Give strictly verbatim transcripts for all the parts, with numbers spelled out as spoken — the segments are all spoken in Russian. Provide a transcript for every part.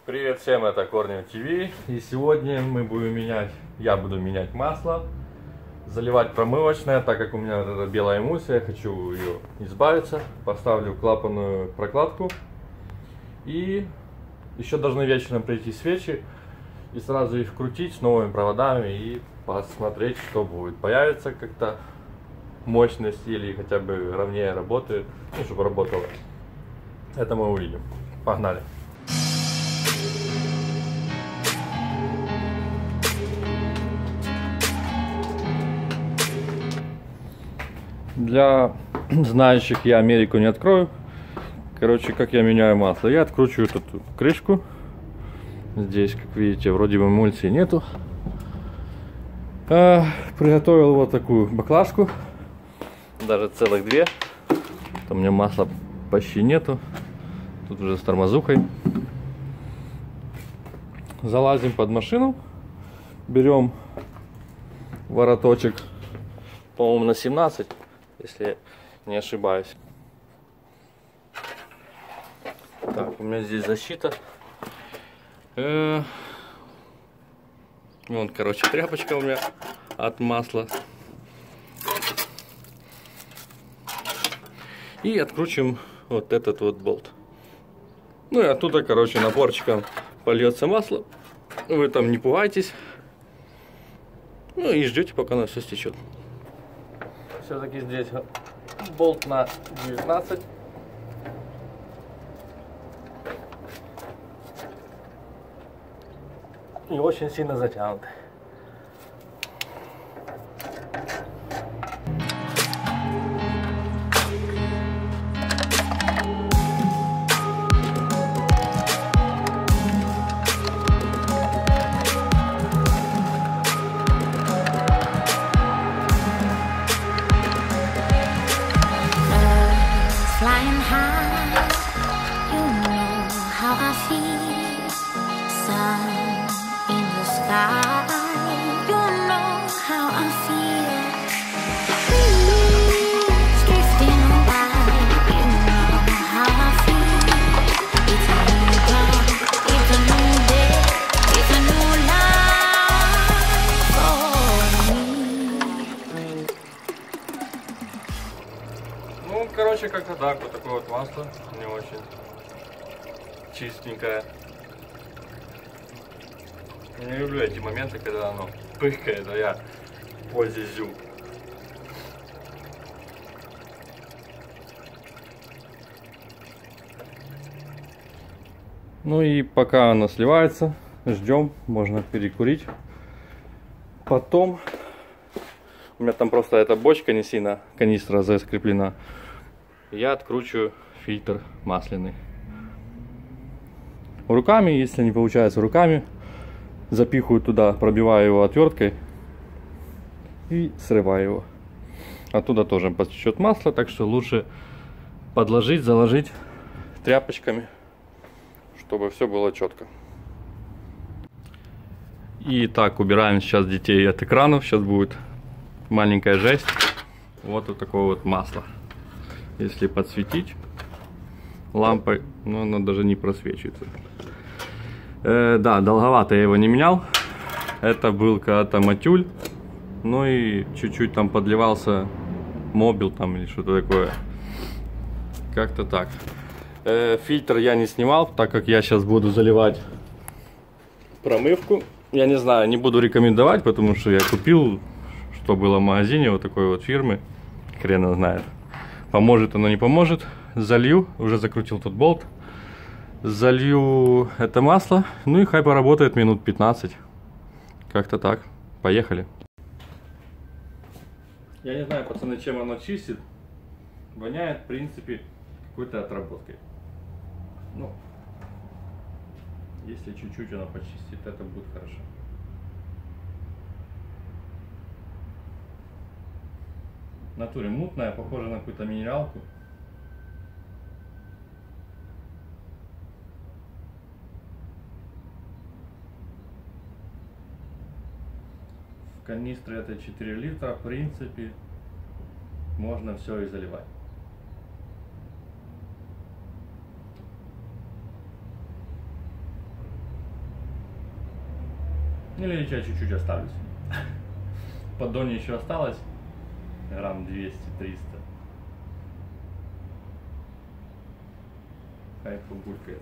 Привет всем, это Корнев ТВ, и сегодня мы будем менять, я буду менять масло, заливать промывочное, так как у меня вот эта белая эмульсия, я хочу ее избавиться, поставлю клапанную прокладку, и еще должны вечером прийти свечи, и сразу их крутить с новыми проводами и посмотреть, что будет, появится как-то мощность или хотя бы ровнее работает, ну, чтобы работало. Это мы увидим. Погнали! Для знающих, я Америку не открою. Короче, как я меняю масло. Я откручиваю эту крышку. Здесь, как видите, вроде бы эмульсии нету. А, приготовил вот такую баклажку. Даже целых две. У меня масла почти нету. Тут уже с тормозухой. Залазим под машину. Берем вороточек, по-моему, на семнадцать. Если не ошибаюсь. Так, у меня здесь защита. Э -э Вон, короче, тряпочка у меня от масла. И откручиваем вот этот вот болт. Ну и оттуда, короче, напорчиком польется масло. Вы там не пугайтесь. Ну и ждете, пока оно все стечет. Все-таки здесь болт на девятнадцать. И очень сильно затянут. Flying high, you know how I feel. Sun in the sky, you know how I feel. Breeze drifting by, you know how I feel. It's a new dawn, it's a new day, it's a new life for me. Ну, короче, как-то так, вот такое вот масло, не очень чистенькое. Не люблю эти моменты, когда оно пыхкает, а я позизю. Ну и пока оно сливается, ждем, можно перекурить. Потом, у меня там просто эта бочка не сильно, канистра закреплена. Я откручиваю фильтр масляный. Руками, если не получается руками, запихиваю туда, пробиваю его отверткой и срываю его. Оттуда тоже потечет масло, так что лучше подложить, заложить тряпочками, чтобы все было четко. И так, убираем сейчас детей от экранов. Сейчас будет маленькая жесть. Вот вот такое вот масло. Если подсветить лампой, но она даже не просвечивается. Э, да, долговато я его не менял. Это был когда-то матюль. Ну и чуть-чуть там подливался мобил там или что-то такое. Как-то так. Э, фильтр я не снимал, так как я сейчас буду заливать промывку. Я не знаю, не буду рекомендовать, потому что я купил, что было в магазине, вот такой вот фирмы. Хрен его знает. Поможет оно, не поможет. Залью, уже закрутил тут болт. Залью это масло, ну и хай поработает минут пятнадцать. Как-то так. Поехали. Я не знаю, пацаны, чем оно чистит. Воняет, в принципе, какой-то отработкой. Ну, если чуть-чуть оно почистит, это будет хорошо. В натуре мутная, похожа на какую-то минералку. В канистре это четыре литра, в принципе, можно все и заливать. Или я чуть-чуть оставлюсь. В поддоне еще осталось грамм двести-триста. Хай побулькает.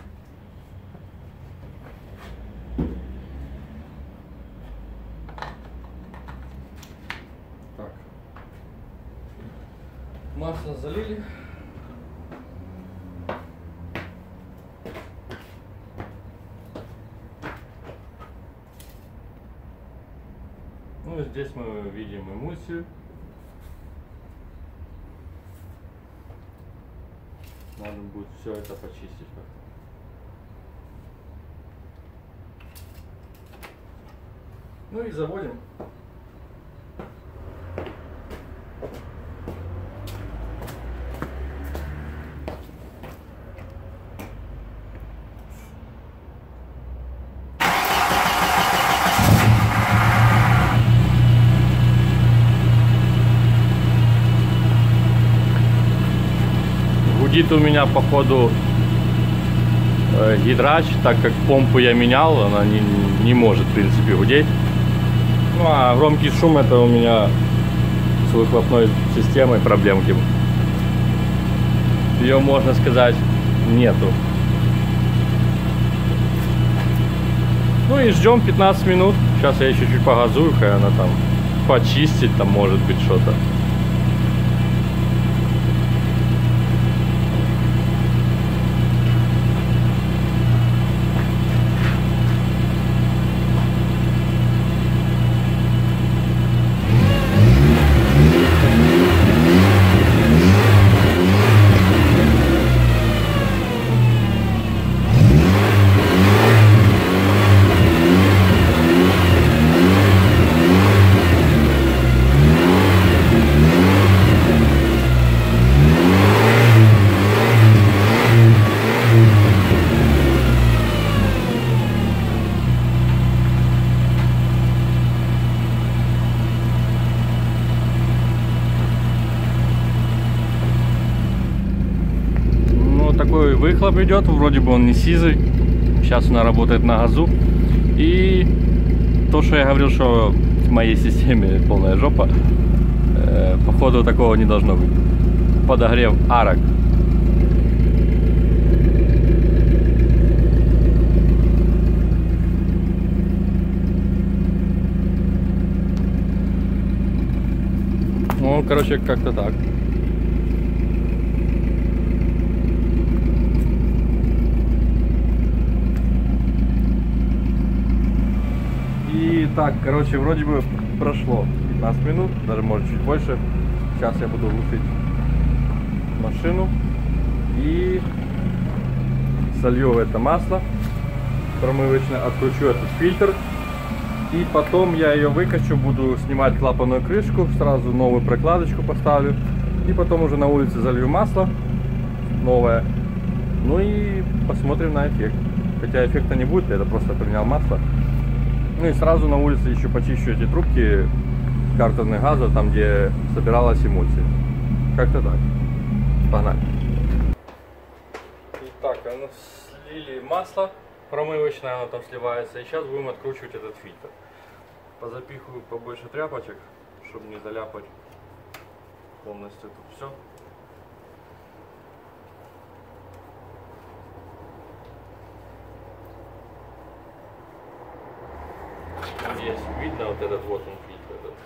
Так. Масло залили. Ну, здесь мы видим эмульсию. Надо будет все это почистить как-то. Ну и заводим. Гудит у меня походу э, гидрач, так как помпу я менял, она не, не может в принципе гудеть. Ну а громкий шум — это у меня с выхлопной системой проблемки. Ее, можно сказать, нету. Ну и ждем пятнадцать минут. Сейчас я еще чуть погазую, хай она там почистить, там может быть что-то. Такой выхлоп идет, вроде бы он не сизый. Сейчас она работает на газу. И то, что я говорил, что в моей системе полная жопа, э, походу такого не должно быть. Подогрев арок. Ну, короче, как-то так. И так, короче, вроде бы прошло пятнадцать минут, даже может чуть больше. Сейчас я буду глушить машину и солью это масло промывочное, откручу этот фильтр. И потом я ее выкачу, буду снимать клапанную крышку, сразу новую прокладочку поставлю. И потом уже на улице залью масло новое. Ну и посмотрим на эффект. Хотя эффекта не будет, это просто поменял масло. Ну и сразу на улице еще почищу эти трубки картерных газов, там где собиралась эмульсия. Как-то так. Погнали. Итак, ну, слили масло промывочное, оно там сливается. И сейчас будем откручивать этот фильтр. Позапихиваю побольше тряпочек, чтобы не заляпать полностью тут все. Здесь видно вот этот вот он фильтр этот.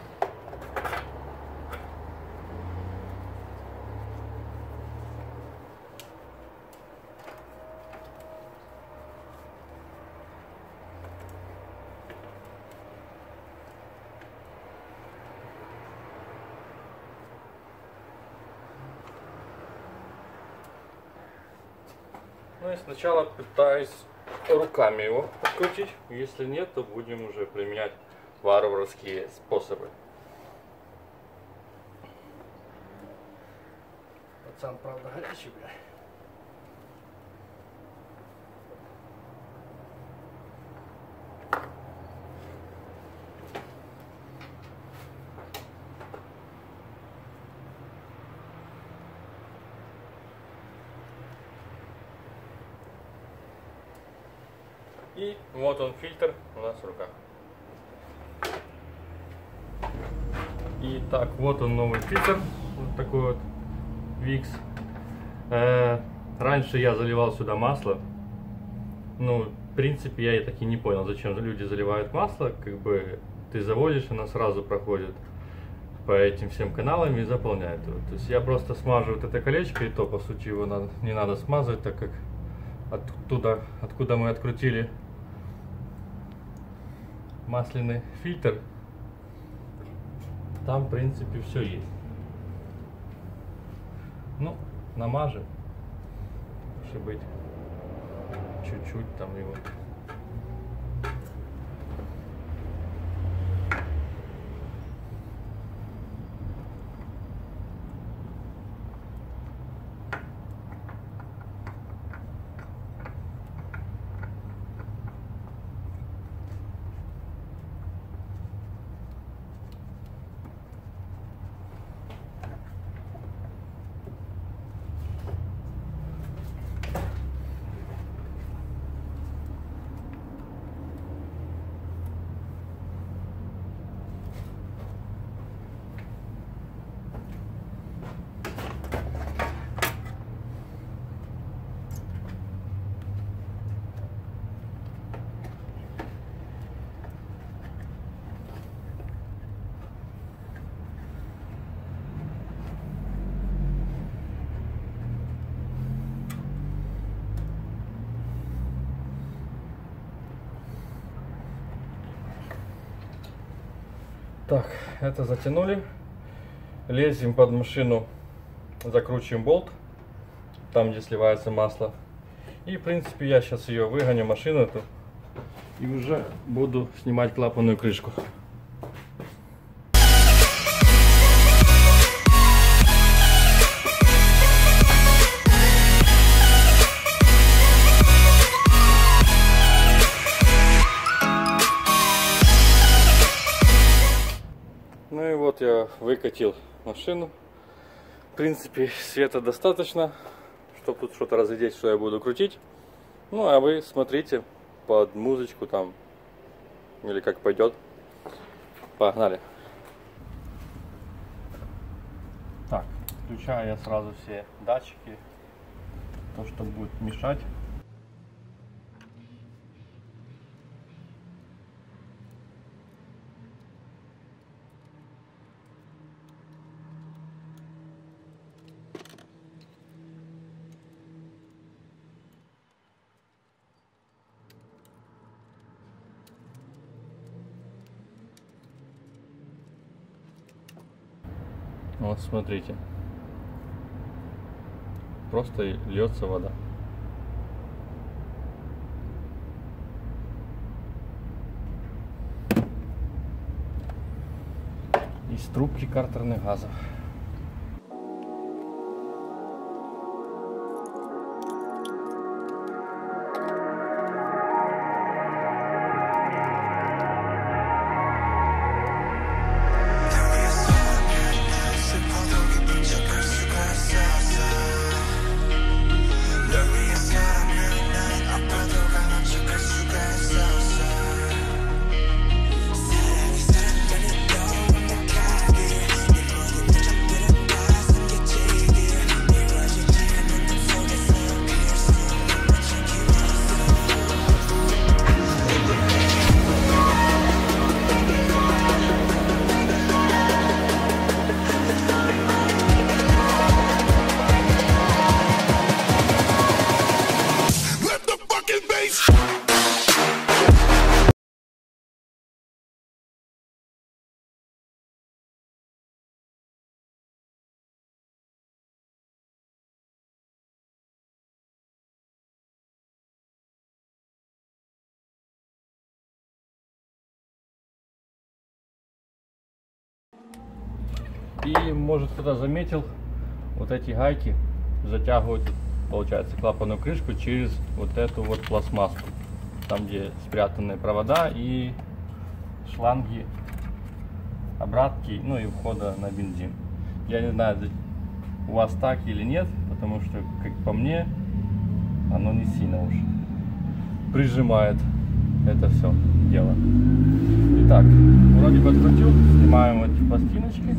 Ну и сначала пытаюсь руками его подкрутить. Если нет, то будем уже применять варварские способы. Пацан, правда, горячий, бля. И вот он, фильтр у нас в руках. И так, вот он, новый фильтр, вот такой вот Викс. Э, раньше я заливал сюда масло. Ну, в принципе, я и так и не понял, зачем люди заливают масло. Как бы ты заводишь, она сразу проходит по этим всем каналам и заполняет его. То есть я просто смажу вот это колечко, и то, по сути, его надо, не надо смазывать, так как оттуда, откуда мы открутили масляный фильтр, там, в принципе, все есть. Ну, намажем, чтобы быть чуть-чуть там его. Так, это затянули. Лезем под машину, закручиваем болт, там где сливается масло. И в принципе я сейчас ее выгоню, машину эту, и уже буду снимать клапанную крышку. Ну и вот я выкатил машину. В принципе, света достаточно, чтобы тут что-то разглядеть, что я буду крутить. Ну а вы смотрите под музычку там, или как пойдет. Погнали. Так, включаю я сразу все датчики, то, что будет мешать. Вот смотрите, просто льется вода. Из трубки картерных газов. И может кто-то заметил, вот эти гайки затягивают, получается, клапанную крышку через вот эту вот пластмассу, там где спрятаны провода и шланги обратки, ну и входа на бензин. Я не знаю, у вас так или нет, потому что, как по мне, оно не сильно уж прижимает это все дело. Итак, вроде бы открутил, снимаем эти пластиночки.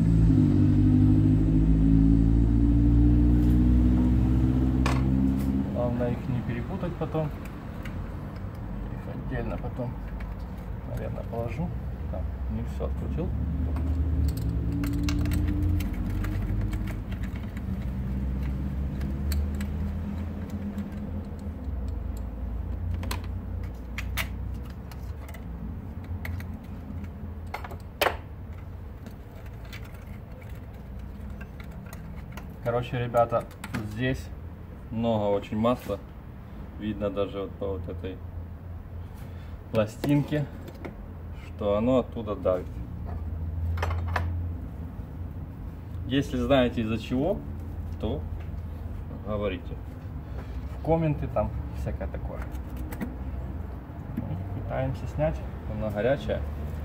Главное их не перепутать потом. Их отдельно потом, наверное, положу. Так, не все открутил. Короче, ребята, здесь много очень масла. Видно даже вот по вот этой пластинке, что оно оттуда давит. Если знаете из-за чего, то говорите в комменты, там всякое такое. Пытаемся снять, она горячая.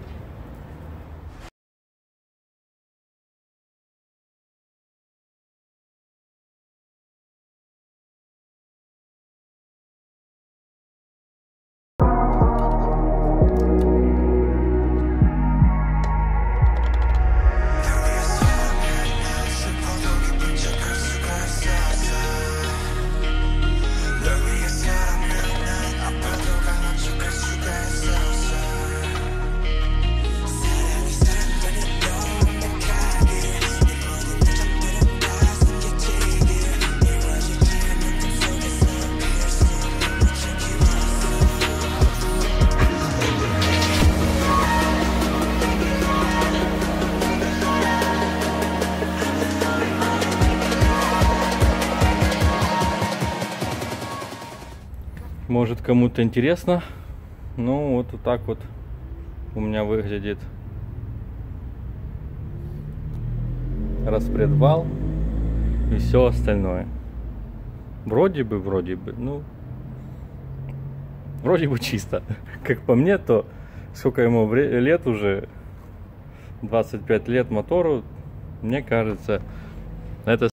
Может, кому-то интересно. Ну вот, вот так вот у меня выглядит распредвал и все остальное. Вроде бы, вроде бы, ну, вроде бы чисто. Как по мне, то сколько ему лет уже, двадцать пять лет мотору, мне кажется, это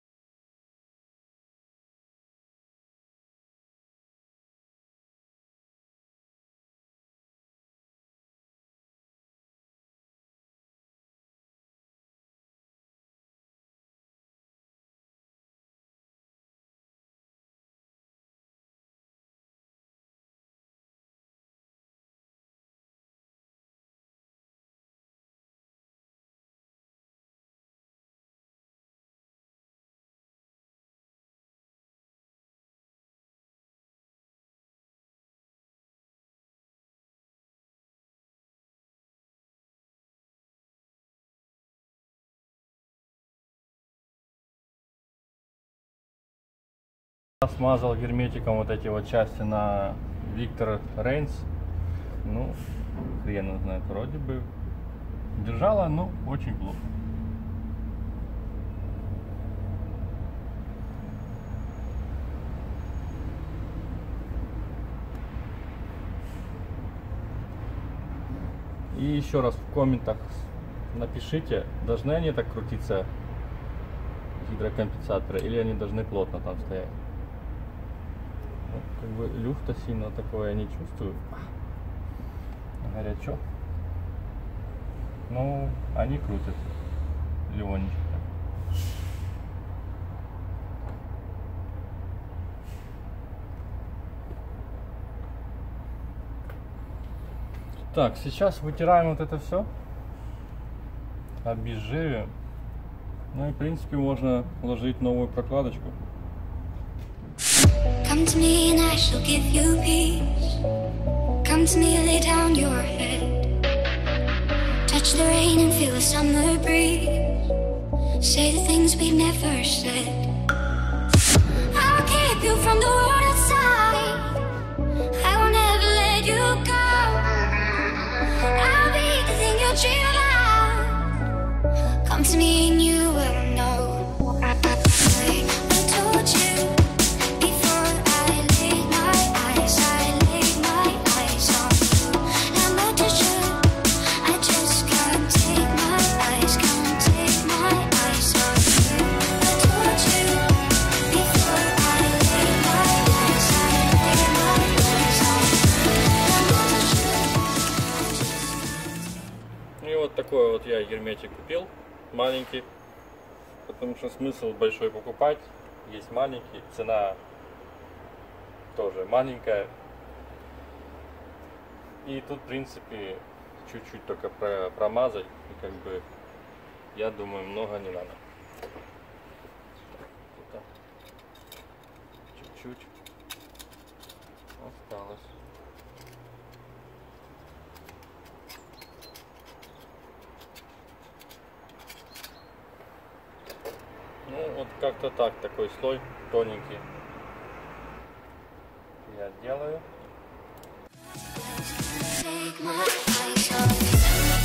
смазал герметиком вот эти вот части на Victor Reigns. Ну, хрен знает, вроде бы держала, но очень плохо. И еще раз в комментах напишите, должны они так крутиться, гидрокомпенсаторы, или они должны плотно там стоять. Вот, как бы люфта сильно такого я не чувствую. Горячо. Ну, они крутят легонечко. Так, сейчас вытираем вот это все, обезжириваем. Ну и в принципе можно ложить новую прокладочку. Come to me and I shall give you peace. Come to me, lay down your head. Touch the rain and feel the summer breeze. Say the things we've never said. I'll keep you from the world outside. I will never let you go. I'll be the thing you dream about. Come to me and you will know. My такой вот я герметик купил, маленький, потому что смысл большой покупать, есть маленький, цена тоже маленькая. И тут, в принципе, чуть-чуть только про промазать, и как бы, я думаю, много не надо. Чуть-чуть осталось. Ну, вот как-то так, такой слой тоненький я делаю. Take my eyes off.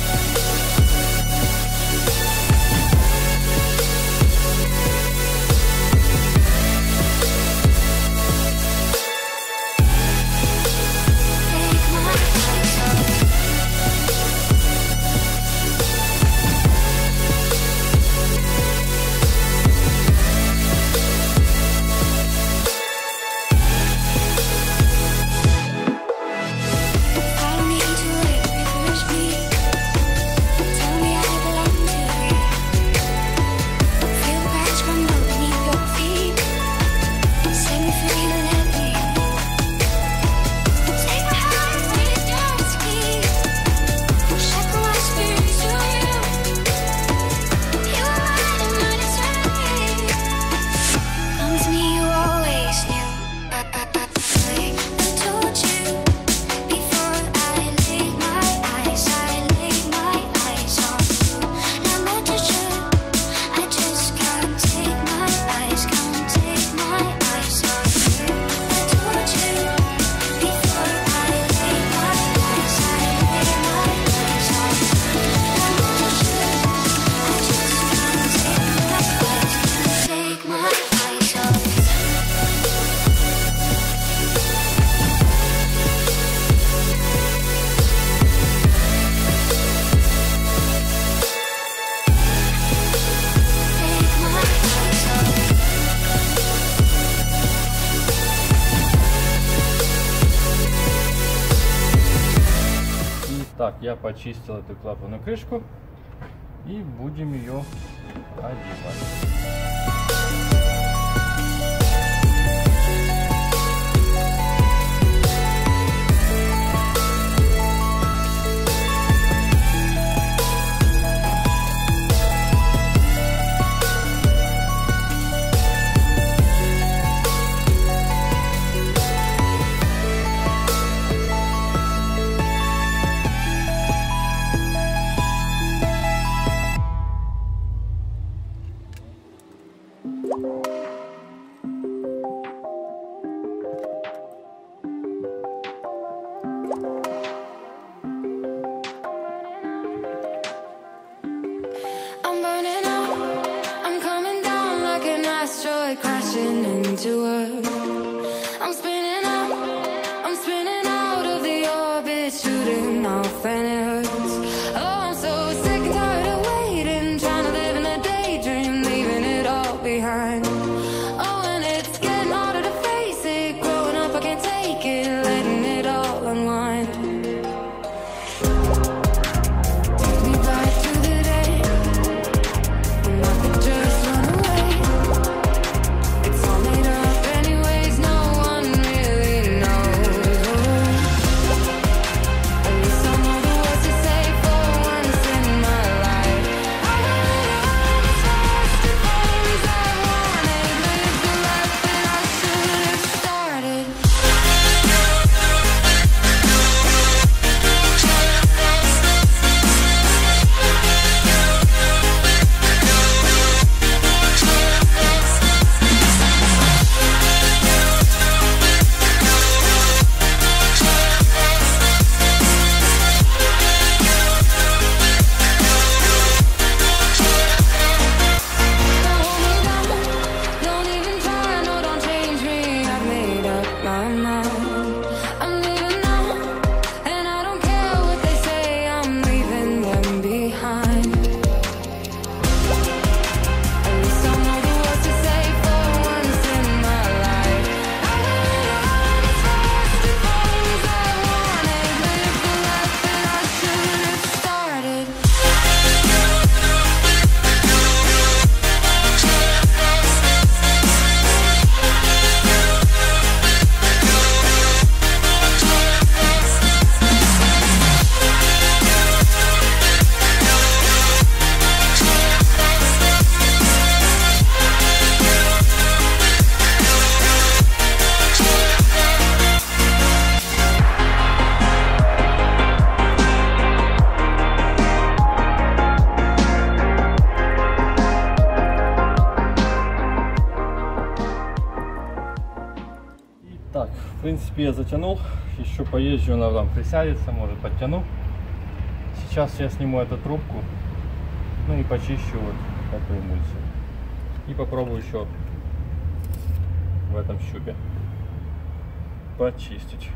Так, я почистил эту клапанную крышку и будем ее одевать. Так, в принципе, я затянул. Еще поезжу, она там присядется, может подтяну. Сейчас я сниму эту трубку, ну и почищу вот эту эмульсию. И попробую еще в этом щупе почистить.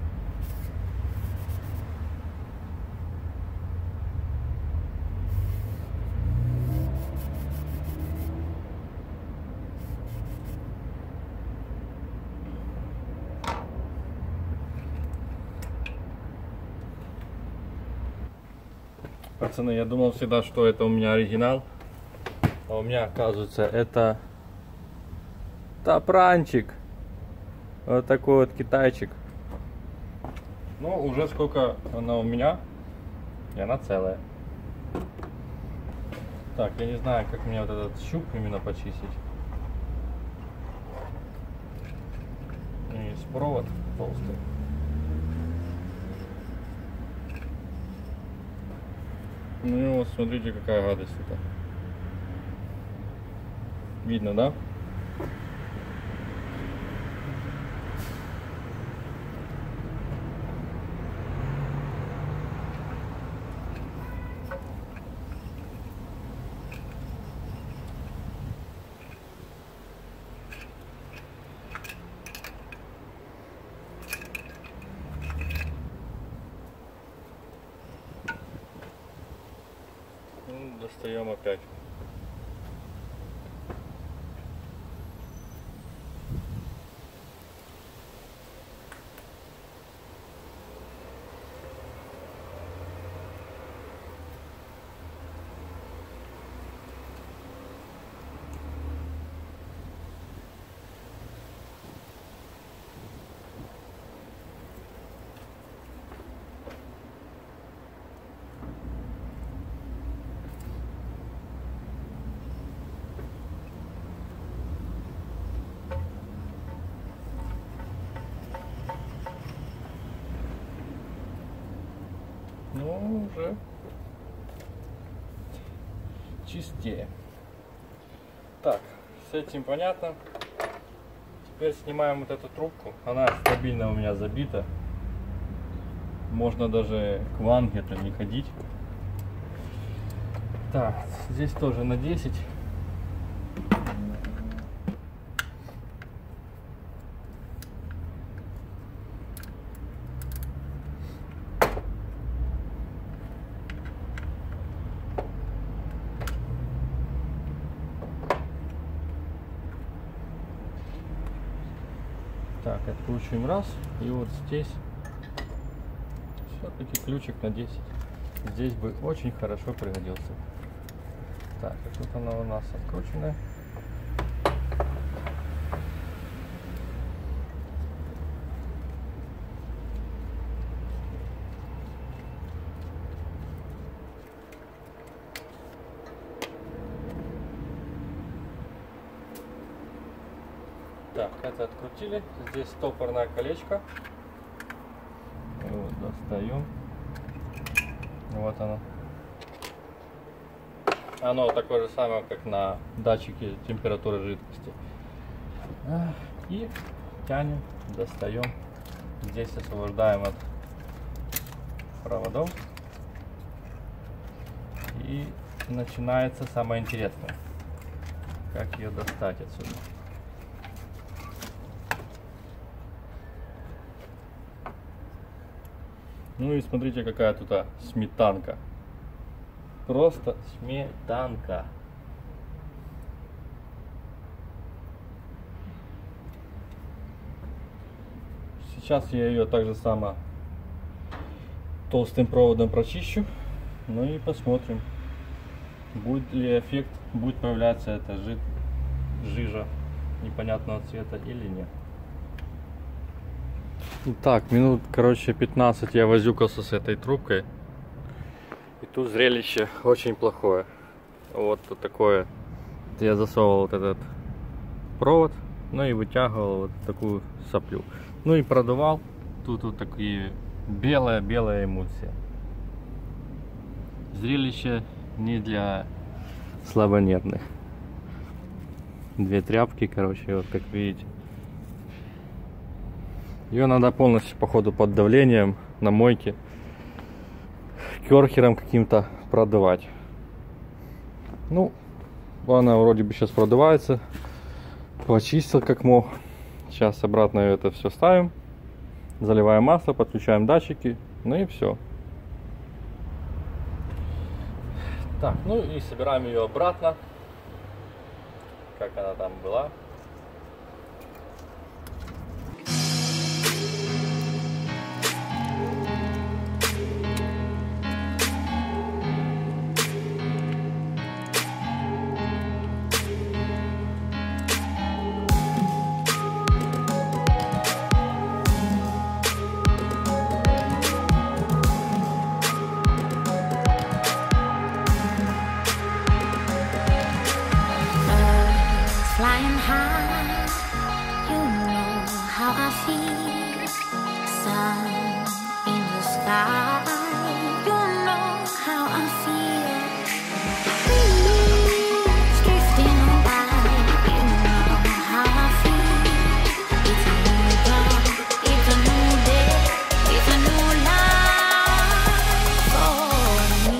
Пацаны, я думал всегда, что это у меня оригинал, а у меня, оказывается, это топранчик. Вот такой вот китайчик. Ну, уже сколько она у меня, и она целая. Так, я не знаю, как мне вот этот щуп именно почистить. И есть провод толстый. Ну и вот смотрите, какая гадость это. Видно, да? Ну, достаем опять. Ну, уже чистее. Так, с этим понятно. Теперь снимаем вот эту трубку. Она стабильно у меня забита. Можно даже к ванге это не ходить. Так, здесь тоже на десять. Так, откручиваем раз, и вот здесь все-таки ключик на десять. Здесь бы очень хорошо пригодился. Так, и тут она у нас открученная. Так, это открутили. Здесь стопорное колечко. Вот, достаем. Вот оно. Оно такое же самое, как на датчике температуры жидкости. И тянем, достаем. Здесь освобождаем от проводов. И начинается самое интересное. Как ее достать отсюда. Ну и смотрите, какая тут а, сметанка. Просто сметанка. Сейчас я ее так же само толстым проводом прочищу. Ну и посмотрим, будет ли эффект, будет появляться эта жи жижа непонятного цвета или нет. Так, минут, короче, пятнадцать я возюкался с этой трубкой. И тут зрелище очень плохое. Вот такое. Я засовывал вот этот провод, ну и вытягивал вот такую соплю. Ну и продувал. Тут вот такие белая-белая эмульсия. Зрелище не для слабонервных. Две тряпки, короче, вот как видите. Ее надо полностью, походу, под давлением на мойке керхером каким-то продувать. Ну, она вроде бы сейчас продувается. Почистил как мог. Сейчас обратно это все ставим. Заливаем масло, подключаем датчики. Ну и все. Так, ну и собираем ее обратно, как она там была. Flying high, you know how I feel. Sun in the sky, you know how I feel. Breeze drifting on by, you know how I feel. It's a new dawn, it's a new day, it's a new life for me.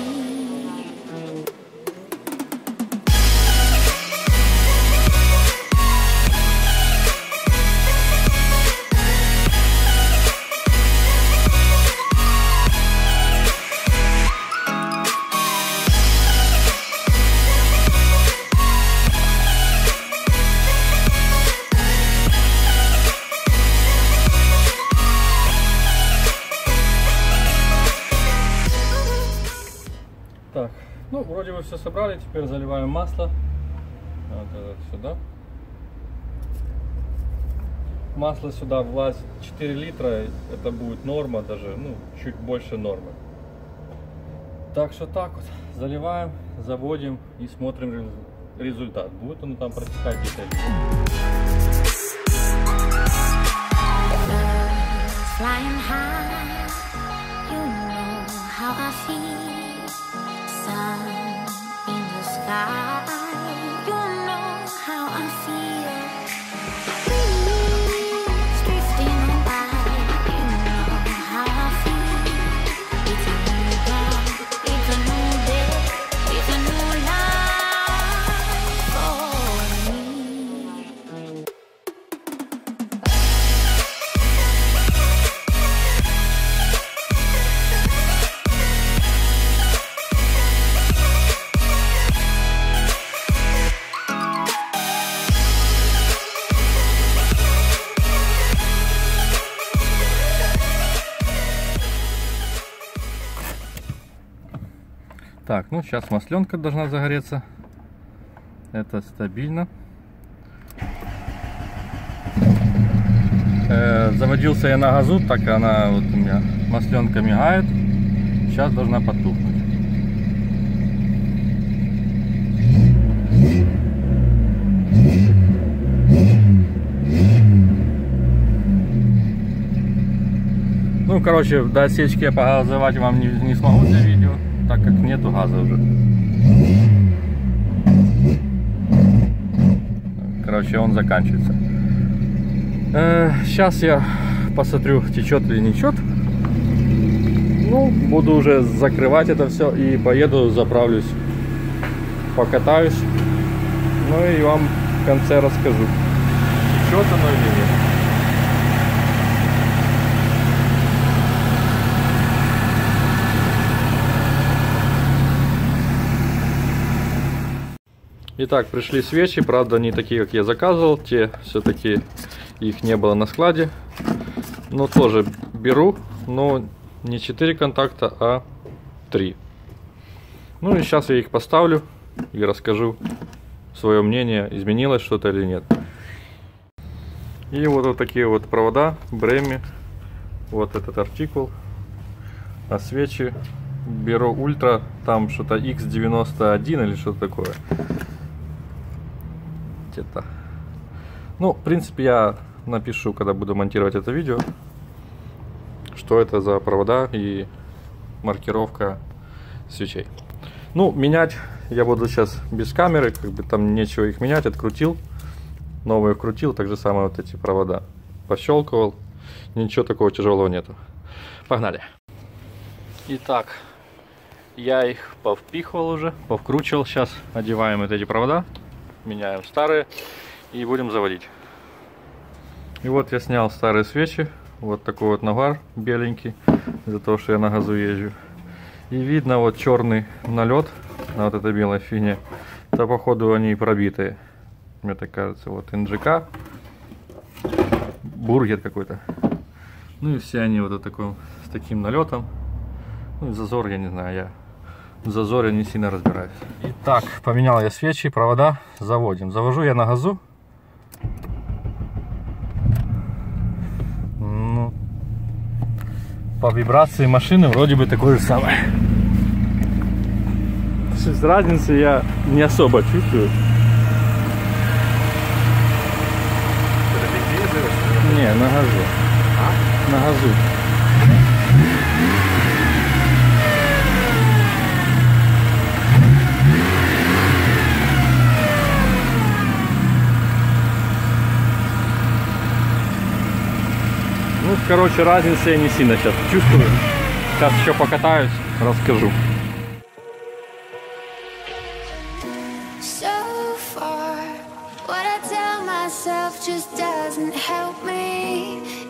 Так, ну вроде бы все собрали, теперь заливаем масло. Вот это сюда. Масло сюда влазит четыре литра, это будет норма, даже ну чуть больше нормы. Так что так вот, заливаем, заводим и смотрим результат. Будет он там протекать где-то. Flying high, you know how I feel. Sun in the sky, you know how I feel. Breeze drifting on by, you know how I feel. It's a new dawn, it's a new day, it's a new life for me. Так, ну сейчас масленка должна загореться. Это стабильно. Э, заводился я на газу, так она вот у меня масленка мигает. Сейчас должна потухнуть. Ну, короче, до отсечки я погазовать вам не, не смогу для видео, так как нету газа уже. Короче, он заканчивается. Э, сейчас я посмотрю, течет или не течет. Ну, буду уже закрывать это все и поеду, заправлюсь, покатаюсь. Ну и вам в конце расскажу, течет оно или нет. Итак, пришли свечи, правда не такие, как я заказывал, те все-таки их не было на складе. Но тоже беру, но не четыре контакта, а три. Ну и сейчас я их поставлю и расскажу свое мнение, изменилось что-то или нет. И вот, вот такие вот провода Bremmy, вот этот артикул. А свечи беру Ультра, там что-то икс девяносто один или что-то такое. Это. Ну, в принципе, я напишу, когда буду монтировать это видео, что это за провода и маркировка свечей. Ну, менять я буду сейчас без камеры, как бы там нечего их менять, открутил, новые вкрутил, так же самое вот эти провода пощелкивал Ничего такого тяжелого нету. Погнали. Итак, я их повпихивал уже, повкручивал. Сейчас одеваем вот эти провода, меняем старые и будем заводить. И вот я снял старые свечи. Вот такой вот нагар беленький, из-за того, что я на газу езжу. И видно вот черный налет на вот этой белой фигне. Да, походу, они пробитые. Мне так кажется. Вот эн джи ка. Бургер какой-то. Ну и все они вот такой, с таким налетом. Ну и зазор, я не знаю, я в зазоре не сильно разбираюсь. Итак, поменял я свечи, провода, заводим. Завожу я на газу. Ну, по вибрации машины вроде бы такой же самый. С разницы я не особо чувствую. Не, на газу. А? На газу. Ну, короче, разницы я не сильно сейчас чувствую. Сейчас еще покатаюсь, расскажу. So far, what I tell myself just doesn't help me.